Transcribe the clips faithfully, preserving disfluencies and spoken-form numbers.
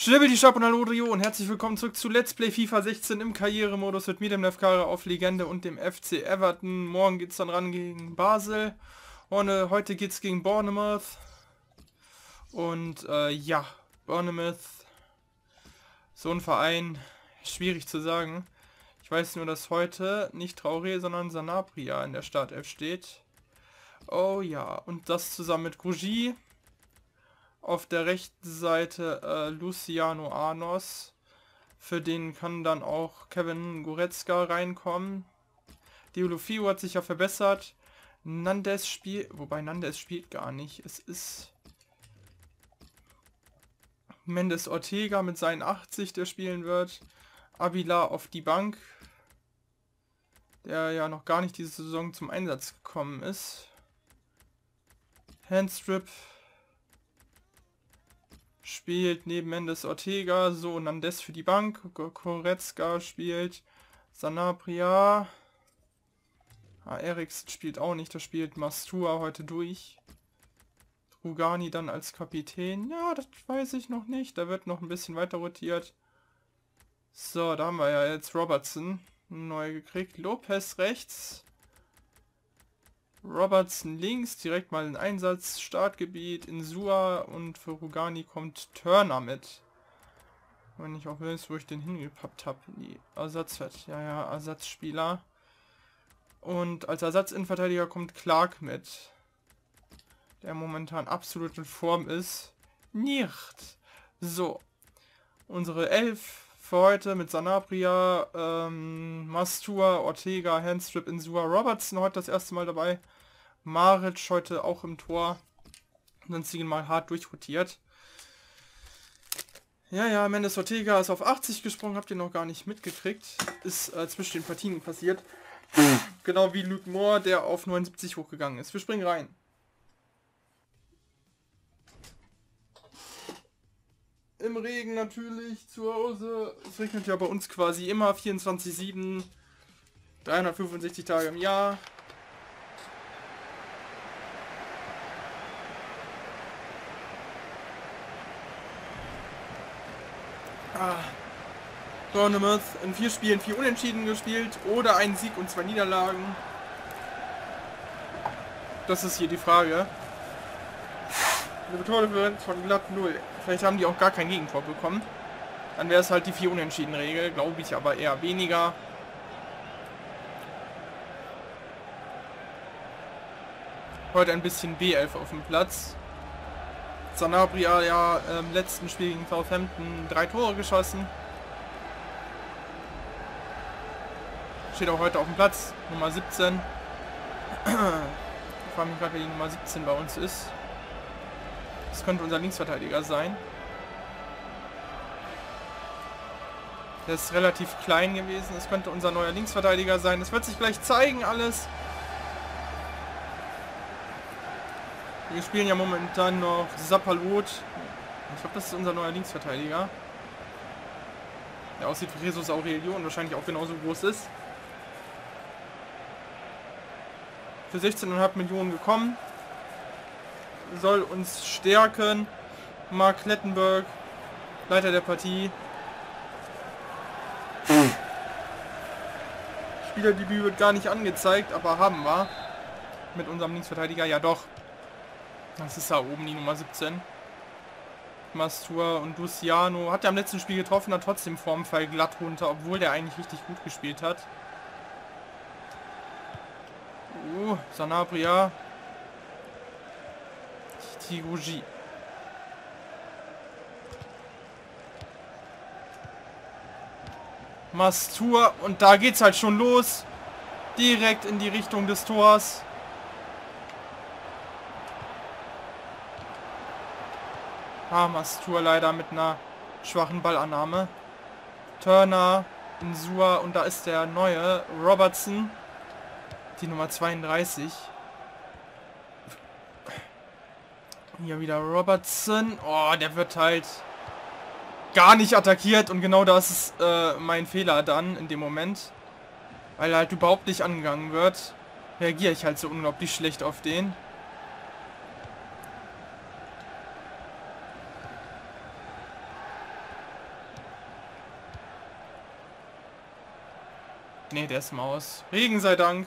Schnibbeldi Stab und hallo Rio und herzlich willkommen zurück zu Let's Play FIFA sechzehn im Karrieremodus mit mir, dem Nefkara auf Legende und dem F C Everton. Morgen geht's dann ran gegen Basel und äh, heute geht's gegen Bournemouth. Und äh, ja, Bournemouth, so ein Verein, schwierig zu sagen. Ich weiß nur, dass heute nicht Traoré, sondern Sanabria in der Startelf steht. Oh ja, und das zusammen mit Grugy. Auf der rechten Seite äh, Luciano Arnos. Für den kann dann auch Kevin Goretzka reinkommen. Deulofeu hat sich ja verbessert. Nandes spielt, wobei Nandes spielt gar nicht. Es ist Mendes Ortega mit seinen achtzig, der spielen wird. Avila auf die Bank, der ja noch gar nicht diese Saison zum Einsatz gekommen ist. Handstrip spielt neben Mendes Ortega, so Nandes für die Bank. Goretzka spielt, Sanabria. Ah, Eriksen spielt auch nicht, da spielt Mastua heute durch. Rugani dann als Kapitän. Ja, das weiß ich noch nicht, da wird noch ein bisschen weiter rotiert. So, da haben wir ja jetzt Robertson neu gekriegt. Lopez rechts. Robertson links, direkt mal in Einsatz, Startgebiet, Insua und für Rugani kommt Turner mit. Wenn ich auch weiß, wo ich den hingepappt habe, in die Ersatzfett. Ja, ja, Ersatzspieler. Und als Ersatzinnenverteidiger kommt Clark mit, der momentan absolut in Form ist. Nicht. So, unsere Elf für heute mit Sanabria, ähm, Mastua, Ortega, Handstrip, Insua, Robertson heute das erste Mal dabei. Maric heute auch im Tor. Sonstigen mal hart durchrotiert. Ja, ja, Mendes Ortega ist auf achtzig gesprungen, habt ihr noch gar nicht mitgekriegt. Ist äh, zwischen den Partien passiert. Genau wie Luke Moore, der auf neunundsiebzig hochgegangen ist. Wir springen rein. Im Regen natürlich, zu Hause. Es regnet ja bei uns quasi immer vierundzwanzig sieben, dreihundertfünfundsechzig Tage im Jahr. Ah. Bournemouth in vier Spielen vier Unentschieden gespielt oder einen Sieg und zwei Niederlagen. Das ist hier die Frage. Eine Tordifferenz von glatt null. Vielleicht haben die auch gar kein Gegentor bekommen. Dann wäre es halt die vier Unentschieden-Regel, glaube ich aber eher weniger. Heute ein bisschen B elf auf dem Platz. Sanabria ja im letzten Spiel gegen Southampton drei Tore geschossen. Steht auch heute auf dem Platz, Nummer siebzehn. Ich frage mich gerade, wer die Nummer siebzehn bei uns ist. Das könnte unser Linksverteidiger sein. Der ist relativ klein gewesen. Es könnte unser neuer Linksverteidiger sein. Das wird sich gleich zeigen alles. Wir spielen ja momentan noch Sapalot. Ich glaube, das ist unser neuer Linksverteidiger. Der aussieht wie Jesus Aurelio und wahrscheinlich auch genauso groß ist. Für sechzehn Komma fünf Millionen gekommen. Soll uns stärken. Mark Lettenberg, Leiter der Partie. Spielerdebüt wird gar nicht angezeigt, aber haben wir. Mit unserem Linksverteidiger, ja doch. Das ist da oben die Nummer siebzehn. Mastur und Luciano. Hat er am letzten Spiel getroffen, hat trotzdem Formfall glatt runter, obwohl der eigentlich richtig gut gespielt hat. Uh, Sanabria. Tiguji. Mastur und da geht's halt schon los. Direkt in die Richtung des Tors. Ah, Mastur leider mit einer schwachen Ballannahme. Turner, Insua und da ist der neue Robertson. Die Nummer zweiunddreißig. Hier wieder Robertson. Oh, der wird halt gar nicht attackiert und genau das ist äh, mein Fehler dann in dem Moment. Weil er halt überhaupt nicht angegangen wird. Reagiere ich halt so unglaublich schlecht auf den. Ne, der ist Maus. Regen sei Dank.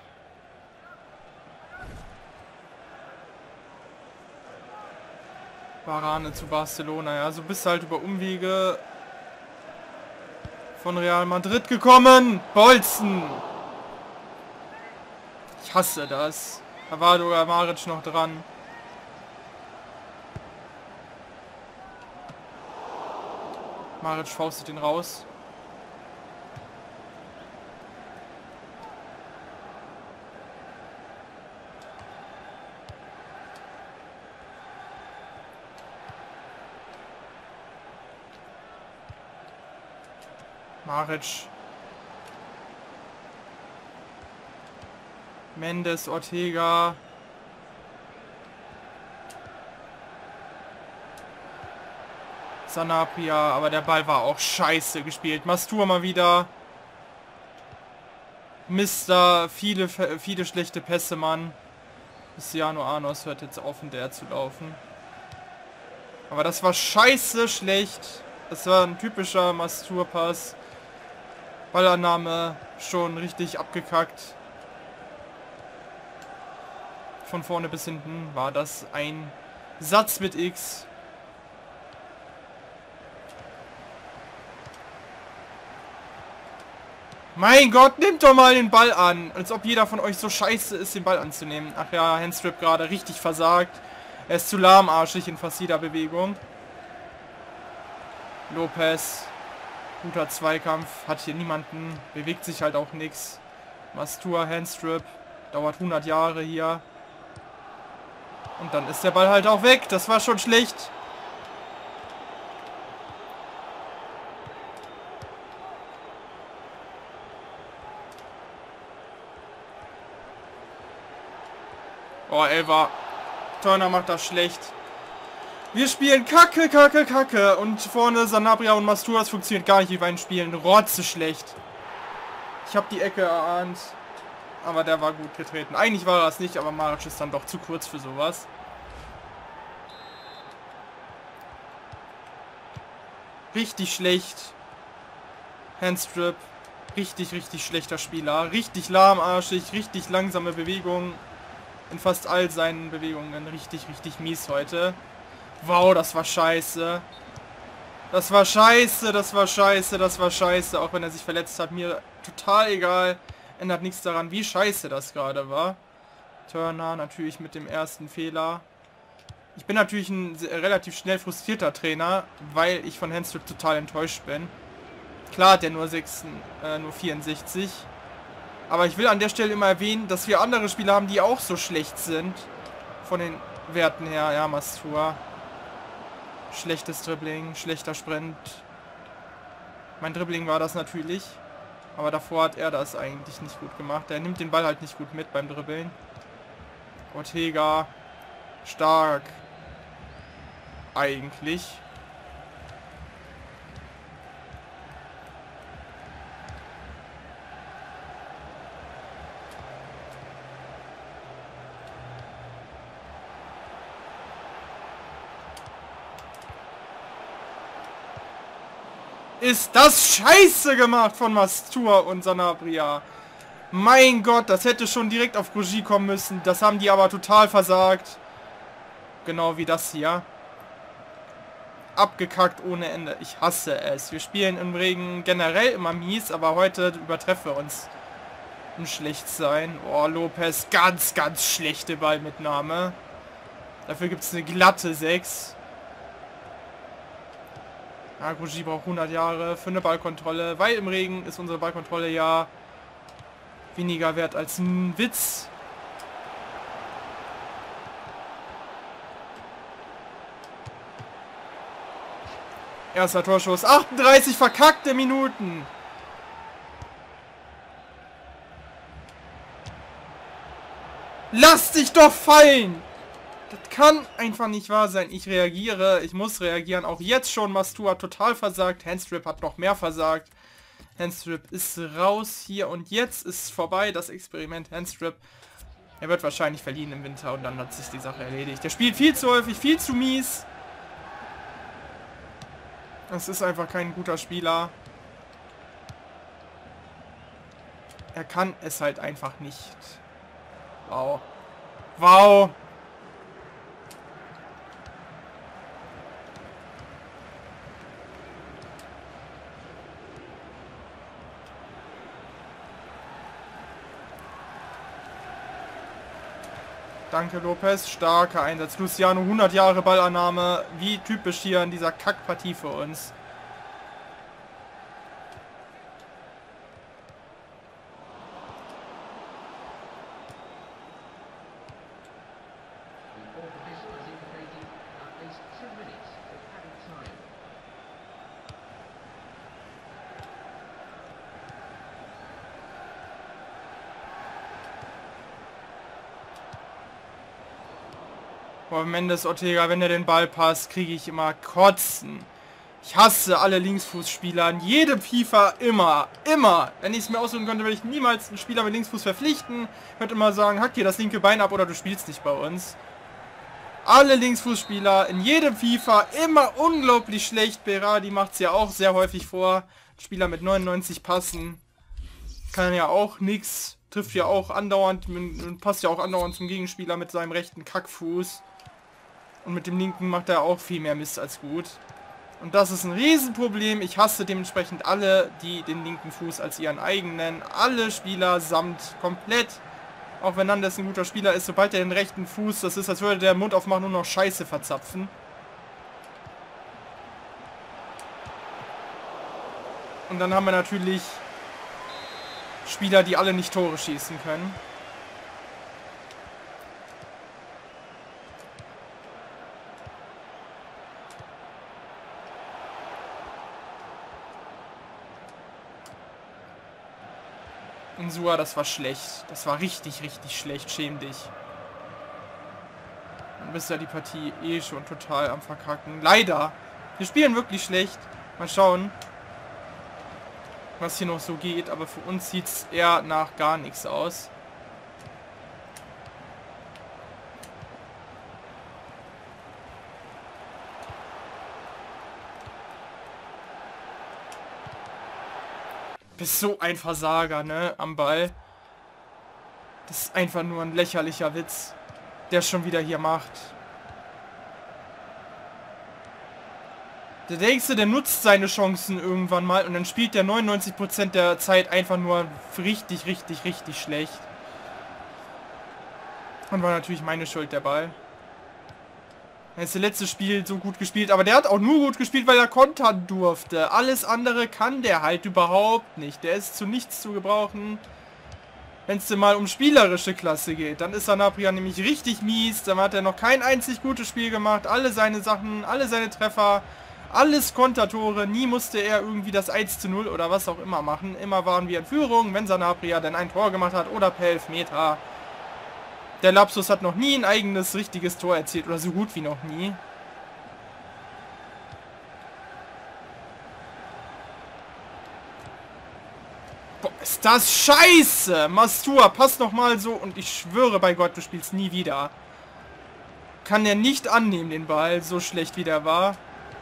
Varane zu Barcelona. Ja, so bist du halt über Umwege von Real Madrid gekommen. Bolzen. Ich hasse das. Da war sogar Maric noch dran. Maric faustet den raus. Maric. Mendes, Ortega. Sanabria, aber der Ball war auch scheiße gespielt. Mastur mal wieder. Mister, viele, viele schlechte Pässe, Mann. Cristiano Arnos hört jetzt auf, in der zu laufen. Aber das war scheiße schlecht. Das war ein typischer Mastur-Pass. Ballannahme schon richtig abgekackt. Von vorne bis hinten war das ein Satz mit X. Mein Gott, nimmt doch mal den Ball an. Als ob jeder von euch so scheiße ist, den Ball anzunehmen. Ach ja, Handstrip gerade richtig versagt. Er ist zu lahmarschig in fast jeder Bewegung. Lopez. Guter Zweikampf. Hat hier niemanden. Bewegt sich halt auch nichts. Mastur, Handstrip. Dauert hundert Jahre hier. Und dann ist der Ball halt auch weg. Das war schon schlecht. Oh, Elva. Turner macht das schlecht. Wir spielen Kacke, Kacke, Kacke. Und vorne Sanabria und Mastur, das funktioniert gar nicht, wie wir einen spielen. Rotze schlecht. Ich habe die Ecke erahnt. Aber der war gut getreten. Eigentlich war er es nicht, aber Maric ist dann doch zu kurz für sowas. Richtig schlecht. Handstrip. Richtig, richtig schlechter Spieler. Richtig lahmarschig, richtig langsame Bewegungen. In fast all seinen Bewegungen. Richtig, richtig mies heute. Wow, das war scheiße. Das war scheiße, das war scheiße, das war scheiße. Auch wenn er sich verletzt hat, mir total egal. Ändert nichts daran, wie scheiße das gerade war. Turner natürlich mit dem ersten Fehler. Ich bin natürlich ein relativ schnell frustrierter Trainer, weil ich von Handstrip total enttäuscht bin. Klar hat er nur, sechs, äh, nur vierundsechzig. Aber ich will an der Stelle immer erwähnen, dass wir andere Spieler haben, die auch so schlecht sind. Von den Werten her. Ja, Mastur. Schlechtes Dribbling, schlechter Sprint. Mein Dribbling war das natürlich. Aber davor hat er das eigentlich nicht gut gemacht. Er nimmt den Ball halt nicht gut mit beim Dribbeln. Ortega. Stark. Eigentlich. Ist das scheiße gemacht von Mastur und Sanabria. Mein Gott, das hätte schon direkt auf Grugy kommen müssen. Das haben die aber total versagt. Genau wie das hier. Abgekackt ohne Ende. Ich hasse es. Wir spielen im Regen generell immer mies, aber heute übertreffen wir uns im Schlechtsein. Oh, Lopez, ganz, ganz schlechte Ballmitnahme. Dafür gibt es eine glatte sechs. Ja, Grugy braucht hundert Jahre für eine Ballkontrolle, weil im Regen ist unsere Ballkontrolle ja weniger wert als ein Witz. Erster Torschuss, achtunddreißig verkackte Minuten. Lass dich doch fallen! Das kann einfach nicht wahr sein. Ich reagiere. Ich muss reagieren. Auch jetzt schon. Mastur hat total versagt. Handstrip hat noch mehr versagt. Handstrip ist raus hier. Und jetzt ist vorbei das Experiment Handstrip. Er wird wahrscheinlich verliehen im Winter. Und dann hat sich die Sache erledigt. Der spielt viel zu häufig. Viel zu mies. Das ist einfach kein guter Spieler. Er kann es halt einfach nicht. Wow. Wow. Danke, Lopez. Starker Einsatz. Luciano, hundert Jahre Ballannahme. Wie typisch hier in dieser Kackpartie für uns. Boah, Mendes Ortega, wenn er den Ball passt, kriege ich immer Kotzen. Ich hasse alle Linksfußspieler in jedem FIFA immer, immer. Wenn ich es mir aussuchen könnte, würde ich niemals einen Spieler mit Linksfuß verpflichten. Ich würde immer sagen, hack dir das linke Bein ab oder du spielst nicht bei uns. Alle Linksfußspieler in jedem FIFA immer unglaublich schlecht. Berardi macht es ja auch sehr häufig vor. Spieler mit neunundneunzig passen. Kann ja auch nix. Trifft ja auch andauernd, passt ja auch andauernd zum Gegenspieler mit seinem rechten Kackfuß. Und mit dem linken macht er auch viel mehr Mist als gut. Und das ist ein Riesenproblem. Ich hasse dementsprechend alle, die den linken Fuß als ihren eigenen. Alle Spieler samt komplett. Auch wenn Nandes ein guter Spieler ist, sobald er den rechten Fuß, das ist, als würde der Mund aufmachen und noch Scheiße verzapfen. Und dann haben wir natürlich Spieler, die alle nicht Tore schießen können. Insua, das war schlecht. Das war richtig, richtig schlecht. Schäm dich. Dann bist ja die Partie eh schon total am Verkacken. Leider. Wir spielen wirklich schlecht. Mal schauen, was hier noch so geht. Aber für uns sieht es eher nach gar nichts aus. Bist so ein Versager, ne, am Ball. Das ist einfach nur ein lächerlicher Witz, der schon wieder hier macht. Der Nächste, der nutzt seine Chancen irgendwann mal und dann spielt der neunundneunzig Prozent der Zeit einfach nur richtig, richtig, richtig schlecht. Und war natürlich meine Schuld, der Ball. Er ist das letzte Spiel so gut gespielt, aber der hat auch nur gut gespielt, weil er kontern durfte. Alles andere kann der halt überhaupt nicht. Der ist zu nichts zu gebrauchen. Wenn es denn mal um spielerische Klasse geht, dann ist Sanabria nämlich richtig mies. Dann hat er noch kein einzig gutes Spiel gemacht. Alle seine Sachen, alle seine Treffer, alles Kontertore. Nie musste er irgendwie das eins zu null oder was auch immer machen. Immer waren wir in Führung, wenn Sanabria dann ein Tor gemacht hat oder per Elfmeter. Der Lapsus hat noch nie ein eigenes richtiges Tor erzielt oder so gut wie noch nie. Boah, ist das scheiße! Mastur, pass noch mal so und ich schwöre bei Gott, du spielst nie wieder. Kann der nicht annehmen, den Ball, so schlecht wie der war.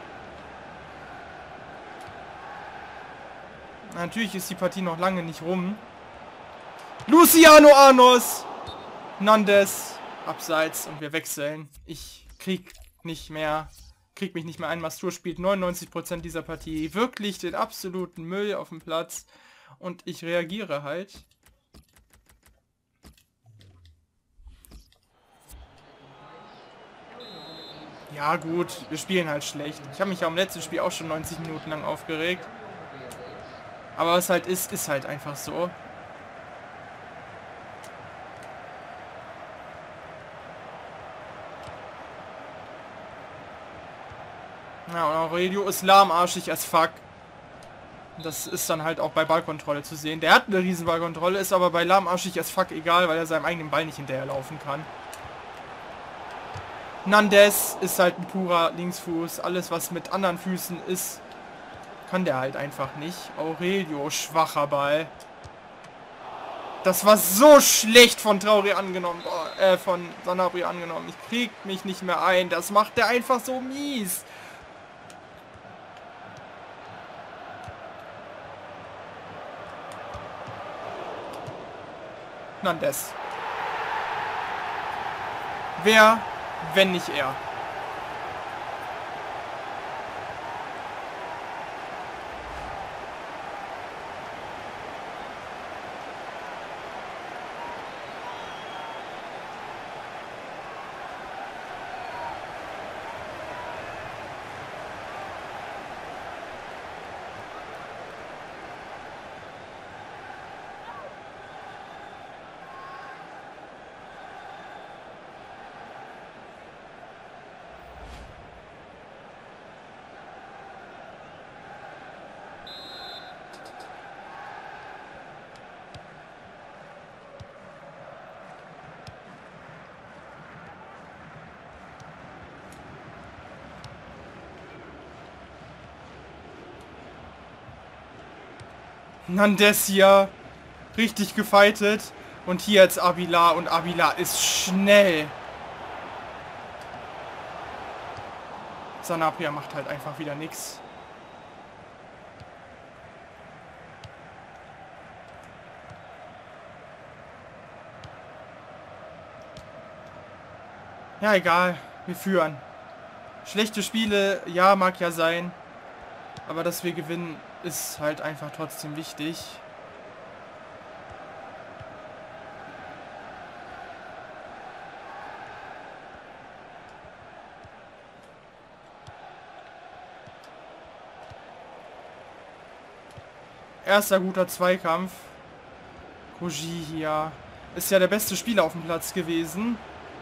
Natürlich ist die Partie noch lange nicht rum. Luciano Arnos! Nandes, abseits und wir wechseln. Ich krieg nicht mehr, krieg mich nicht mehr ein. Mastur spielt neunundneunzig Prozent dieser Partie. Wirklich den absoluten Müll auf dem Platz. Und ich reagiere halt. Ja gut, wir spielen halt schlecht. Ich habe mich ja im letzten Spiel auch schon neunzig Minuten lang aufgeregt. Aber was halt ist, ist halt einfach so. Ja, und Aurelio ist lahmarschig as fuck. Das ist dann halt auch bei Ballkontrolle zu sehen. Der hat eine riesen Ballkontrolle, ist aber bei lahmarschig as fuck egal, weil er seinem eigenen Ball nicht hinterherlaufen kann. Nandes ist halt ein purer Linksfuß. Alles, was mit anderen Füßen ist, kann der halt einfach nicht. Aurelio, schwacher Ball. Das war so schlecht von Traoré angenommen. Äh, von Sanabria angenommen. Ich krieg mich nicht mehr ein. Das macht der einfach so mies. Nandes. Wer, wenn nicht er? Nandes hier richtig gefightet. Und hier jetzt Abila. Und Abila ist schnell. Sanabria macht halt einfach wieder nichts. Ja, egal. Wir führen. Schlechte Spiele, ja, mag ja sein. Aber dass wir gewinnen, ist halt einfach trotzdem wichtig. Erster guter Zweikampf. Koji hier ist ja der beste Spieler auf dem Platz gewesen.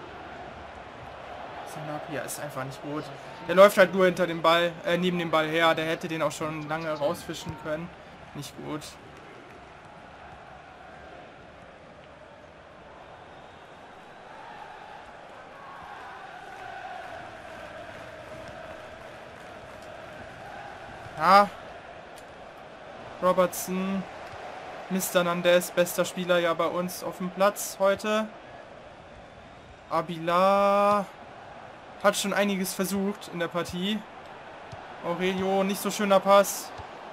Sanabria ist einfach nicht gut. Der läuft halt nur hinter dem Ball, äh, neben dem Ball her. Der hätte den auch schon lange rausfischen können. Nicht gut. Ja. Robertson. Mister Nandes, bester Spieler ja bei uns auf dem Platz heute. Abila hat schon einiges versucht in der Partie. Aurelio, nicht so schöner Pass.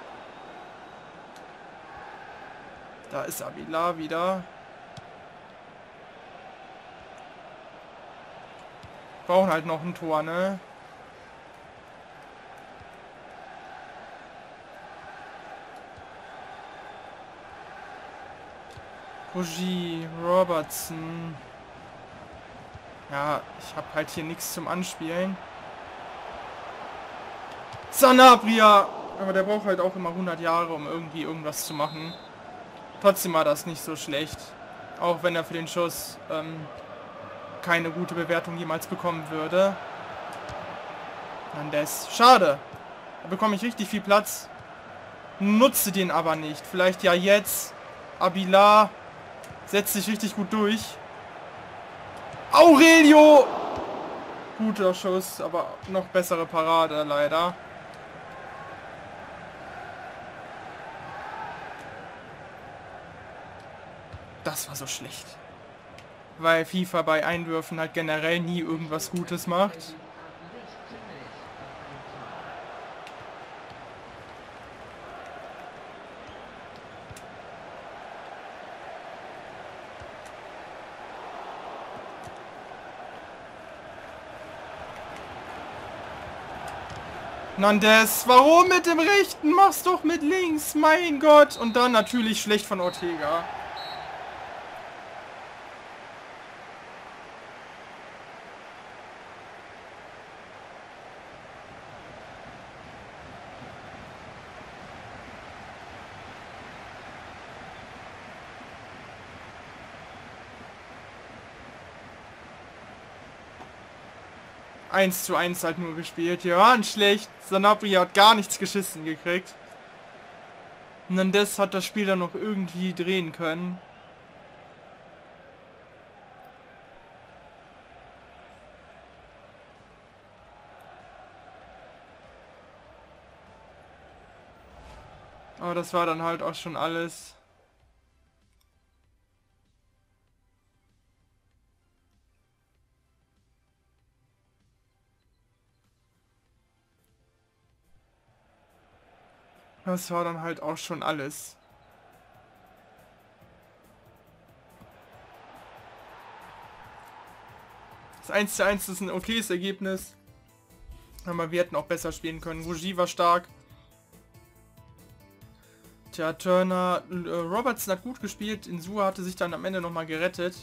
Da ist Abila wieder. Brauchen halt noch ein Tor, ne? Koji, Robertson. Ja, ich habe halt hier nichts zum Anspielen. Sanabria! Aber der braucht halt auch immer hundert Jahre, um irgendwie irgendwas zu machen. Trotzdem war das nicht so schlecht. Auch wenn er für den Schuss ähm, keine gute Bewertung jemals bekommen würde. Nandes. Schade. Da bekomme ich richtig viel Platz. Nutze den aber nicht. Vielleicht ja jetzt. Abila setzt sich richtig gut durch. Aurelio! Guter Schuss, aber noch bessere Parade leider. Das war so schlecht. Weil FIFA bei Einwürfen halt generell nie irgendwas Gutes macht. Nandes, warum mit dem rechten? Mach's doch mit links, mein Gott. Und dann natürlich schlecht von Ortega. eins zu eins halt nur gespielt. Wir waren schlecht. Sanabria hat gar nichts geschissen gekriegt. Nandes hat das Spiel dann noch irgendwie drehen können. Aber das war dann halt auch schon alles. Das war dann halt auch schon alles. Das eins zu eins ist ein okayes Ergebnis. Aber wir hätten auch besser spielen können. Rougi war stark. Tja, Turner, äh, Robertson hat gut gespielt. Insua hatte sich dann am Ende nochmal gerettet.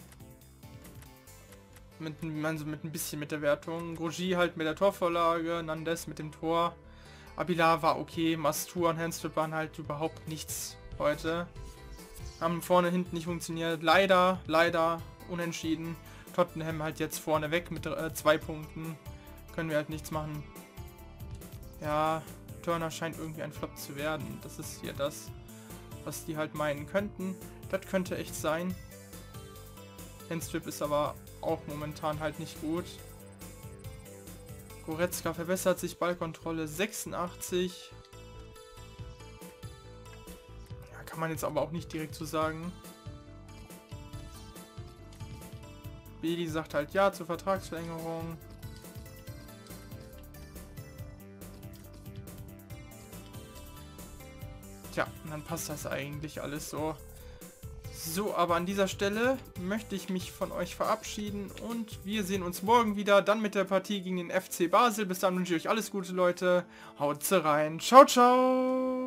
Mit, also mit ein bisschen mit der Wertung. Rougi halt mit der Torvorlage. Nandes mit dem Tor. Abilar war okay. Mastur und Handstrip waren halt überhaupt nichts heute. Haben vorne, hinten nicht funktioniert. Leider, leider unentschieden. Tottenham halt jetzt vorne weg mit äh, zwei Punkten. Können wir halt nichts machen. Ja, Turner scheint irgendwie ein Flop zu werden. Das ist hier das, was die halt meinen könnten. Das könnte echt sein. Handstrip ist aber auch momentan halt nicht gut. Goretzka verbessert sich, Ballkontrolle sechsundachtzig. Ja, kann man jetzt aber auch nicht direkt so sagen. Beli sagt halt ja zur Vertragsverlängerung. Tja, und dann passt das eigentlich alles so. So, aber an dieser Stelle möchte ich mich von euch verabschieden und wir sehen uns morgen wieder, dann mit der Partie gegen den F C Basel. Bis dann wünsche ich euch alles Gute, Leute. Haut rein. Ciao, ciao.